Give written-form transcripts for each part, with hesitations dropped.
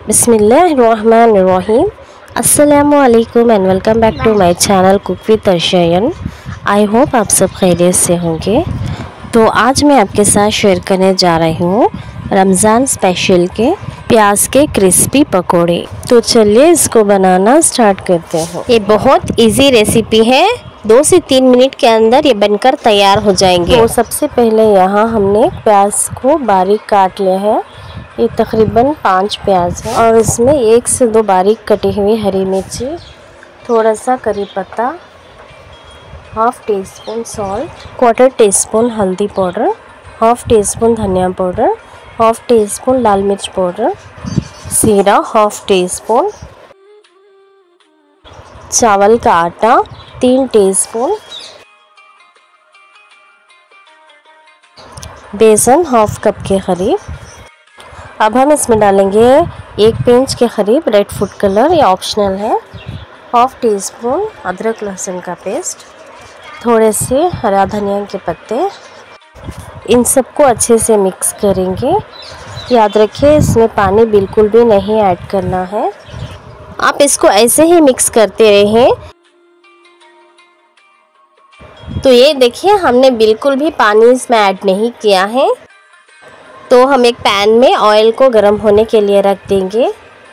बिस्मिल्लाहिर्रहमानिर्रहीम। अस्सलामुअलैकुम and welcome back to my channel cook with Arshayan. I hope आप सब खैरियत से होंगे। तो आज मैं आपके साथ शेयर करने जा रही हूँ रमज़ान स्पेशल के प्याज के क्रिस्पी पकोड़े। तो चलिए इसको बनाना स्टार्ट करते हैं। ये बहुत इजी रेसिपी है, 2 से 3 मिनट के अंदर ये बनकर तैयार हो जाएंगे। तो सबसे पहले यहाँ हमने प्याज को बारीक काट लिया है। ये तकरीबन 5 प्याज है और इसमें 1 से 2 बारीक कटी हुई हरी मिर्ची, थोड़ा सा करी पत्ता, half teaspoon salt, 1/4 teaspoon हल्दी पाउडर, हाफ टी स्पून धनिया पाउडर, हाफ टी स्पून लाल मिर्च पाउडर, जीरा हाफ टी स्पून, चावल का आटा 3 टीस्पून, बेसन हाफ कप के करीब। अब हम इसमें डालेंगे 1 पिंच के करीब रेड फूड कलर, ये ऑप्शनल है, हाफ टी स्पून अदरक लहसुन का पेस्ट, थोड़े से हरा धनिया के पत्ते। इन सबको अच्छे से मिक्स करेंगे। याद रखिए इसमें पानी बिल्कुल भी नहीं ऐड करना है, आप इसको ऐसे ही मिक्स करते रहें। तो ये देखिए हमने बिल्कुल भी पानी इसमें ऐड नहीं किया है। तो हम एक पैन में ऑयल को गर्म होने के लिए रख देंगे।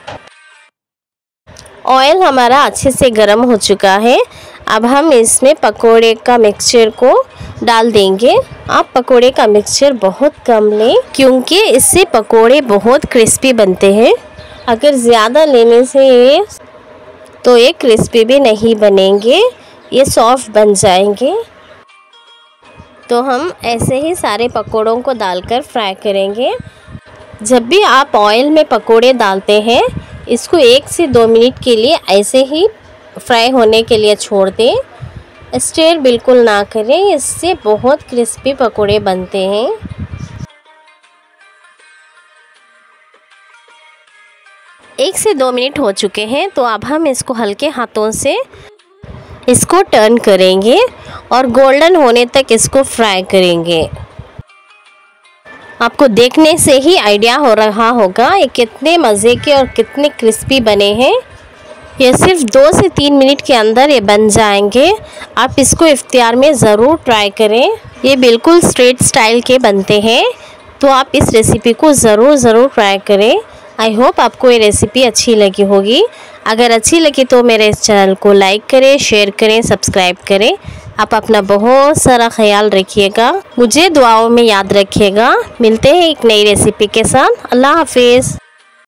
ऑयल हमारा अच्छे से गर्म हो चुका है। अब हम इसमें पकोड़े का मिक्सचर को डाल देंगे। आप पकोड़े का मिक्सचर बहुत कम लें क्योंकि इससे पकोड़े बहुत क्रिस्पी बनते हैं। अगर ज़्यादा लेने से ये क्रिस्पी भी नहीं बनेंगे, ये सॉफ्ट बन जाएंगे। तो हम ऐसे ही सारे पकोड़ों को डालकर फ्राई करेंगे। जब भी आप ऑयल में पकोड़े डालते हैं, इसको 1 से 2 मिनट के लिए ऐसे ही फ्राई होने के लिए छोड़ दें। स्टीर बिल्कुल ना करें, इससे बहुत क्रिस्पी पकोड़े बनते हैं। एक से 2 मिनट हो चुके हैं, तो अब हम इसको हल्के हाथों से इसको टर्न करेंगे और गोल्डन होने तक इसको फ्राई करेंगे। आपको देखने से ही आइडिया हो रहा होगा ये कितने मज़े के और कितने क्रिस्पी बने हैं। ये सिर्फ 2 से 3 मिनट के अंदर ये बन जाएंगे। आप इसको इफ्तियार में ज़रूर ट्राई करें। ये बिल्कुल स्ट्रीट स्टाइल के बनते हैं, तो आप इस रेसिपी को ज़रूर ट्राई करें। आई होप आपको ये रेसिपी अच्छी लगी होगी। अगर अच्छी लगी तो मेरे इस चैनल को लाइक करें, शेयर करें, सब्सक्राइब करें। आप अपना बहुत सारा ख्याल रखिएगा, मुझे दुआओं में याद रखिएगा। मिलते हैं एक नई रेसिपी के साथ। अल्लाह हाफिज़।